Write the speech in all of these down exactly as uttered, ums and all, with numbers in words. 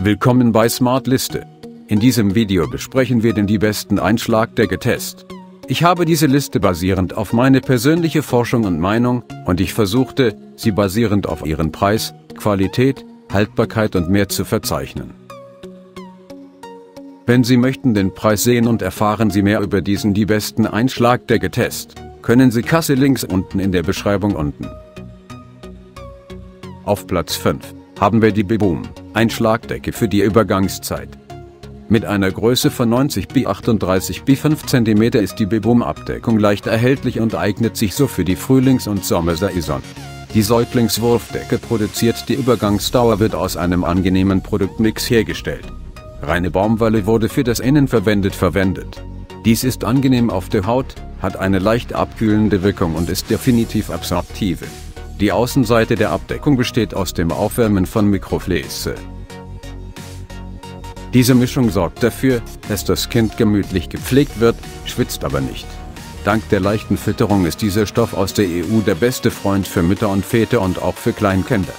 Willkommen bei Smart Liste. In diesem Video besprechen wir den die besten Einschlagdecke-Test. Ich habe diese Liste basierend auf meine persönliche Forschung und Meinung, und ich versuchte, sie basierend auf ihren Preis, Qualität, Haltbarkeit und mehr zu verzeichnen. Wenn Sie möchten den Preis sehen und erfahren Sie mehr über diesen die besten Einschlagdecke-Test, können Sie Kasse Links unten in der Beschreibung unten. Auf Platz fünf haben wir die Beboom Einschlagdecke für die Übergangszeit. Mit einer Größe von neunzig bei achtunddreißig bei fünf Zentimeter ist die Beboom Abdeckung leicht erhältlich und eignet sich so für die Frühlings- und Sommersaison. Die Säuglingswurfdecke produziert die Übergangsdauer wird aus einem angenehmen Produktmix hergestellt. Reine Baumwolle wurde für das Innen verwendet verwendet. Dies ist angenehm auf der Haut, hat eine leicht abkühlende Wirkung und ist definitiv absorptive. Die Außenseite der Abdeckung besteht aus dem Aufwärmen von Mikrofleece. Diese Mischung sorgt dafür, dass das Kind gemütlich gepflegt wird, schwitzt aber nicht. Dank der leichten Fütterung ist dieser Stoff aus der E U der beste Freund für Mütter und Väter und auch für Kleinkinder.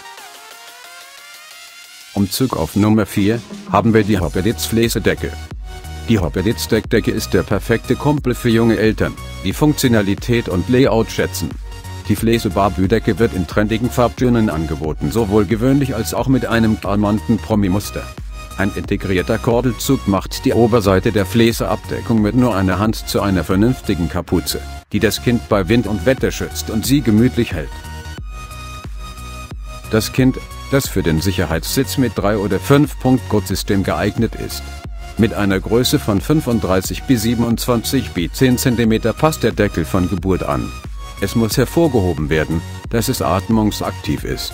Umzug auf Nummer vier haben wir die Hoppeditz Fleecedecke. Die Hoppeditz Deckdecke ist der perfekte Kumpel für junge Eltern, die Funktionalität und Layout schätzen. Die Fleece-Barbie-Decke wird in trendigen Farbtönen angeboten, sowohl gewöhnlich als auch mit einem charmanten Promi-Muster. Ein integrierter Kordelzug macht die Oberseite der Fleece-Abdeckung mit nur einer Hand zu einer vernünftigen Kapuze, die das Kind bei Wind und Wetter schützt und sie gemütlich hält. Das Kind, das für den Sicherheitssitz mit drei oder fünf Punkt Gurtsystem geeignet ist. Mit einer Größe von fünfunddreißig bei siebenundzwanzig bei zehn Zentimeter passt der Deckel von Geburt an. Es muss hervorgehoben werden, dass es atmungsaktiv ist.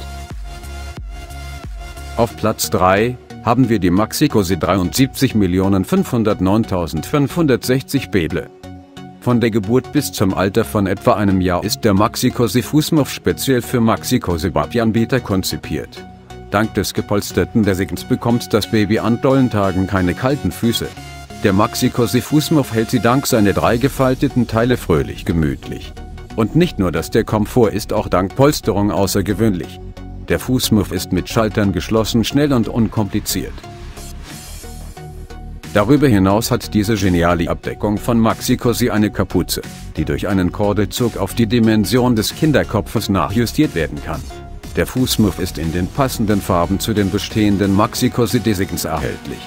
Auf Platz drei haben wir die Maxi-Cosi dreiundsiebzig Millionen fünfhundertneuntausendfünfhundertsechzig Bäble. Von der Geburt bis zum Alter von etwa einem Jahr ist der Maxi-Cosi Fußmuff speziell für Maxi-Cosi Barbie-Anbieter konzipiert. Dank des gepolsterten Designs bekommt das Baby an dollen Tagen keine kalten Füße. Der Maxi-Cosi Fußmuff hält sie dank seiner drei gefalteten Teile fröhlich gemütlich. Und nicht nur das, der Komfort ist auch dank Polsterung außergewöhnlich. Der Fußmuff ist mit Schaltern geschlossen, schnell und unkompliziert. Darüber hinaus hat diese geniale Abdeckung von Maxi-Cosi eine Kapuze, die durch einen Kordelzug auf die Dimension des Kinderkopfes nachjustiert werden kann. Der Fußmuff ist in den passenden Farben zu den bestehenden Maxi-Cosi Designs erhältlich.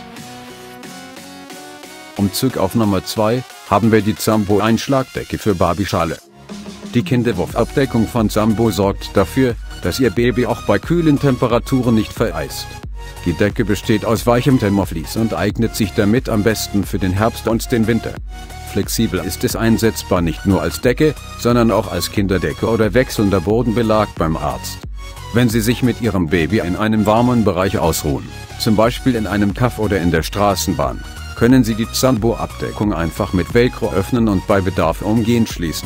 Umzug auf Nummer zwei haben wir die Zambo Einschlagdecke für Barbie-Schale. Die Kinderwurfabdeckung von Zambo sorgt dafür, dass Ihr Baby auch bei kühlen Temperaturen nicht vereist. Die Decke besteht aus weichem Thermoflies und eignet sich damit am besten für den Herbst und den Winter. Flexibel ist es einsetzbar nicht nur als Decke, sondern auch als Kinderdecke oder wechselnder Bodenbelag beim Arzt. Wenn Sie sich mit Ihrem Baby in einem warmen Bereich ausruhen, zum Beispiel in einem Kaff oder in der Straßenbahn, können Sie die Zambo-Abdeckung einfach mit Velcro öffnen und bei Bedarf umgehend schließen.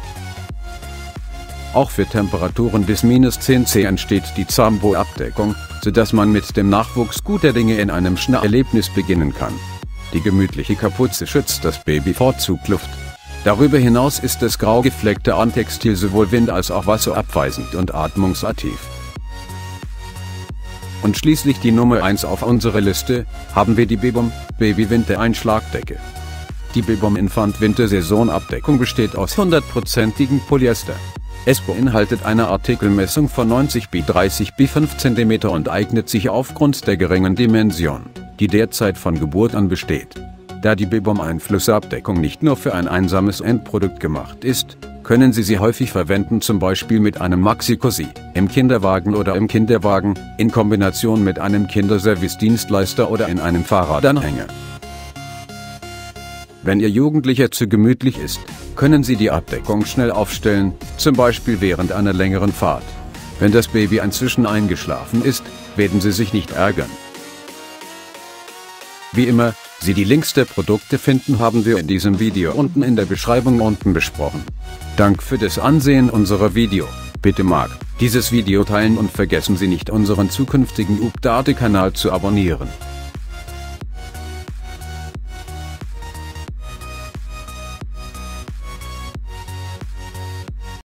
Auch für Temperaturen bis minus zehn Grad entsteht die Zambo-Abdeckung, sodass man mit dem Nachwuchs guter Dinge in einem Schnarcherlebnis beginnen kann. Die gemütliche Kapuze schützt das Baby vor Zugluft. Darüber hinaus ist das grau gefleckte Antextil sowohl wind- als auch wasserabweisend und atmungsaktiv. Und schließlich die Nummer eins auf unserer Liste, haben wir die Beboom Baby-Winter-Einschlagdecke. Die Beboom Infant-Winter-Saison-Abdeckung besteht aus hundertprozentigem Polyester. Es beinhaltet eine Artikelmessung von neunzig bei dreißig bei fünf Zentimeter und eignet sich aufgrund der geringen Dimension, die derzeit von Geburt an besteht. Da die Beboom Einflussabdeckung nicht nur für ein einsames Endprodukt gemacht ist, können Sie sie häufig verwenden, zum Beispiel mit einem Maxi-Cosi, im Kinderwagen oder im Kinderwagen, in Kombination mit einem Kinderservice-Dienstleister oder in einem Fahrradanhänger. Wenn Ihr Jugendlicher zu gemütlich ist, können Sie die Abdeckung schnell aufstellen, zum Beispiel während einer längeren Fahrt. Wenn das Baby inzwischen eingeschlafen ist, werden Sie sich nicht ärgern. Wie immer, Sie die Links der Produkte finden, haben wir in diesem Video unten in der Beschreibung unten besprochen. Dank für das Ansehen unserer Video. Bitte mag dieses Video teilen und vergessen Sie nicht, unseren zukünftigen Update-Kanal zu abonnieren.